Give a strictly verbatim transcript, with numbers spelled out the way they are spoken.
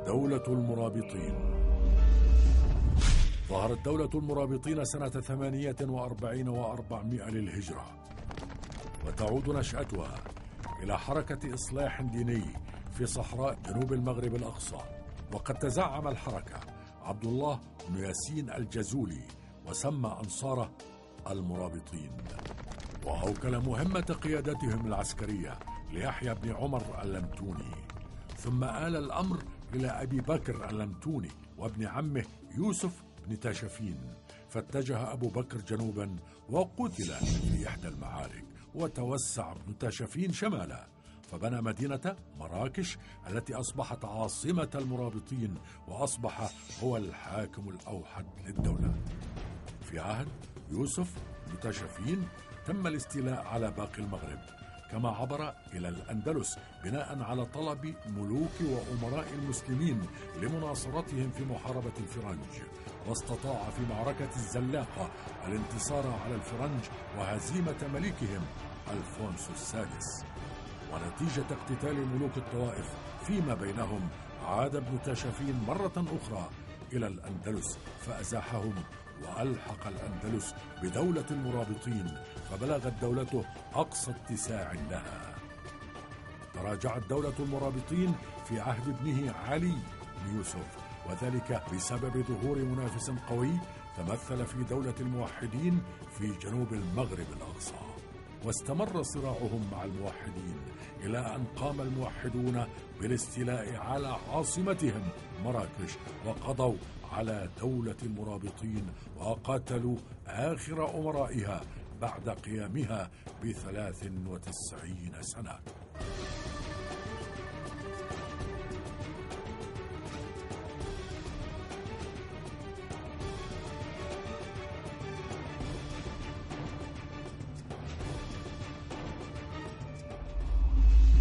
دولة المرابطين. ظهرت دولة المرابطين سنة ثمانية وأربعين وأربعمائة للهجرة، وتعود نشأتها إلى حركة إصلاح ديني في صحراء جنوب المغرب الأقصى. وقد تزعم الحركة عبد الله بن ياسين الجزولي وسمى أنصاره المرابطين، وأوكل مهمة قيادتهم العسكرية ليحيى بن عمر اللمتوني، ثم آل الأمر إلى أبي بكر اللمتوني وابن عمه يوسف بن تاشفين، فاتجه أبو بكر جنوبا وقتل في إحدى المعارك، وتوسع ابن تاشفين شمالا فبنى مدينة مراكش التي أصبحت عاصمة المرابطين، وأصبح هو الحاكم الأوحد للدولة. في عهد يوسف بن تاشفين تم الاستيلاء على باقي المغرب، كما عبر إلى الأندلس بناء على طلب ملوك وأمراء المسلمين لمناصرتهم في محاربة الفرنج، واستطاع في معركة الزلاقة الانتصار على الفرنج وهزيمة ملكهم ألفونسو السادس. ونتيجة اقتتال ملوك الطوائف فيما بينهم عاد ابن تاشفين مرة أخرى إلى الأندلس فأزاحهم، وألحق الأندلس بدولة المرابطين، فبلغت دولته أقصى اتساع لها. تراجعت دولة المرابطين في عهد ابنه علي بن يوسف، وذلك بسبب ظهور منافس قوي تمثل في دولة الموحدين في جنوب المغرب الأقصى. واستمر صراعهم مع الموحدين إلى أن قام الموحدون بالاستيلاء على عاصمتهم مراكش، وقضوا على دولة المرابطين وقتلوا آخر أمرائها بعد قيامها بثلاث وتسعين سنة.